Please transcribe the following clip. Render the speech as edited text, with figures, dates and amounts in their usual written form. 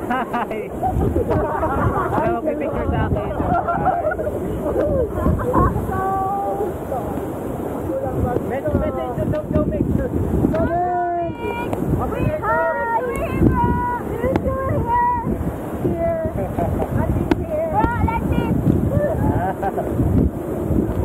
Hi! Ayaw mag-picture sa akin. Message to Dominic. Here. Bro, like this.